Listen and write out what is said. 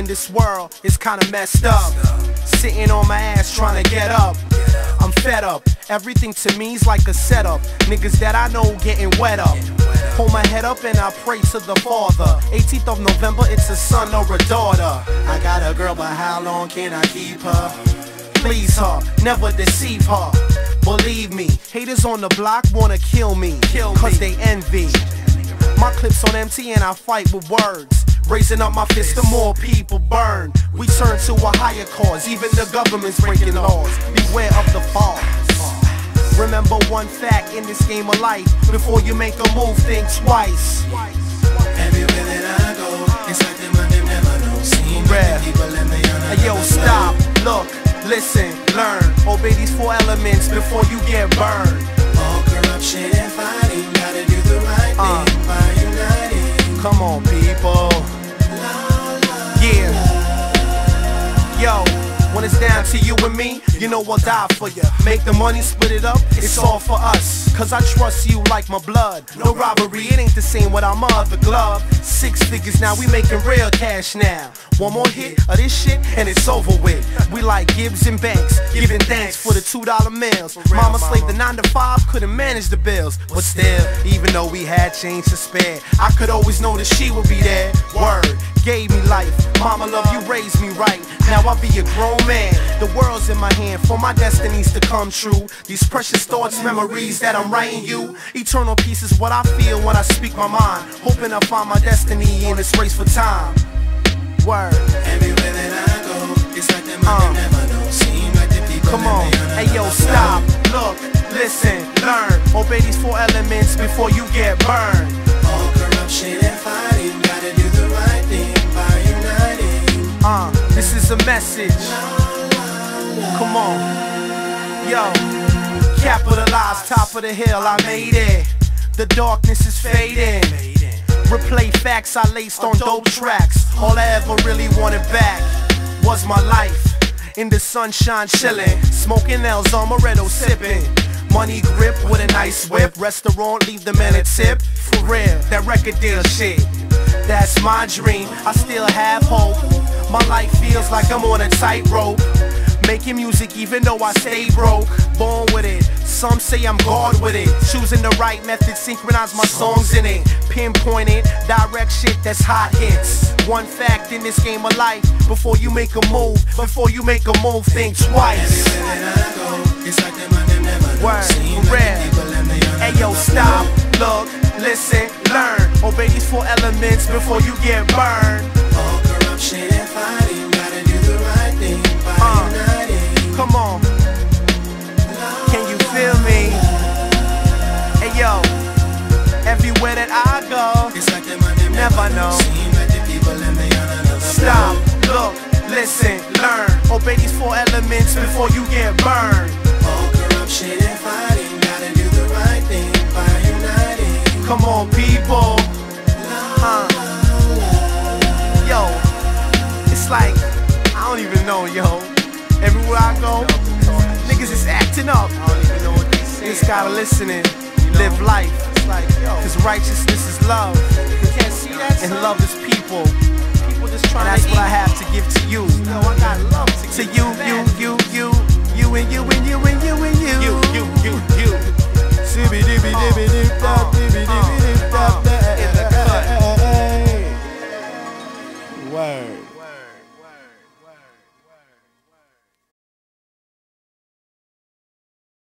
this world is kinda messed up. Sitting on my ass trying to get up. I'm fed up, everything to me's like a setup. Niggas that I know getting wet up. Hold my head up and I pray to the Father. 18th of November, it's a son or a daughter. I got a girl, but how long can I keep her? Please her, never deceive her. Believe me, haters on the block wanna kill me, cause they envy. My clips on empty and I fight with words. Raising up my fist, the more people burn. We turn to a higher cause, even the government's breaking laws. Beware of the fall. Remember one fact in this game of life: before you make a move, think twice. Everywhere that I go, it's like them and them never know. Seeing many people and they are not. Hey yo, stop, look, listen, learn. Obey these 4 elements before you get burned. All corruption and fighting, gotta do the right thing by uniting. Come on, people. Yeah. Yo, when it's down to you and me, you know I'll die for you. Make the money, split it up, it's all for us. Cause I trust you like my blood. No robbery, it ain't the same without my other glove. 6 figures now, we making real cash now. One more hit of this shit and it's over with. We like Gibbs and Banks, giving thanks for the $2 meals. Mama slaved the 9 to 5, couldn't manage the bills. But still, even though we had change to spare, I could always know that she would be there. Word, gave me life. Mama love, you raised me right. Now I'll be a grown man. The world's in my hand for my destinies to come true. These precious thoughts, memories that I'm writing you. Eternal peace is what I feel when I speak my mind. Hoping I find my destiny in this race for time. Word. Everywhere that I go, it's like them and them never know. Seem like the people. Come on, hey yo, stop, look, listen, learn. Obey these 4 elements before you get burned. All corruption and fighting, gotta do the right thing by uniting. This is a message. Come on, yo, capitalize, top of the hill, I made it. The darkness is fading. Replay facts I laced on dope tracks. All I ever really wanted back was my life. In the sunshine chillin', smoking El Zomaretto sippin'. Money grip with a nice whip. Restaurant, leave the man a tip. For real, that record deal shit. That's my dream, I still have hope. My life feels like I'm on a tightrope. Making music even though I stay broke. Born with it, some say I'm God with it. Choosing the right method, synchronize my songs in it. Pinpoint it, direct shit that's hot hits. One fact in this game of life: before you make a move, think twice. Everywhere that I go, it's like them and them never know. Word, Seem for like real. the people and they are not. Hey yo, stop, look, listen, learn. Obey these 4 elements before you get burned. All corruption and fighting, gotta do the right thing by uniting. Come on, can you feel me? Hey yo, everywhere that I go, It's like them and them never know. Seem like the people and they are not. Stop, look, listen, learn. Obey these 4 elements before you get burned. All corruption and fighting, gotta do the right thing by uniting. Come on, people. Yo, it's like, I don't even know, yo. Everywhere I go, niggas is acting up. I don't even know what they say. Just gotta listen and live life. Cause righteousness is love. And love is people. And that's what I have to give to you. To you, you and you and you and you and you. You. In the cut. Word.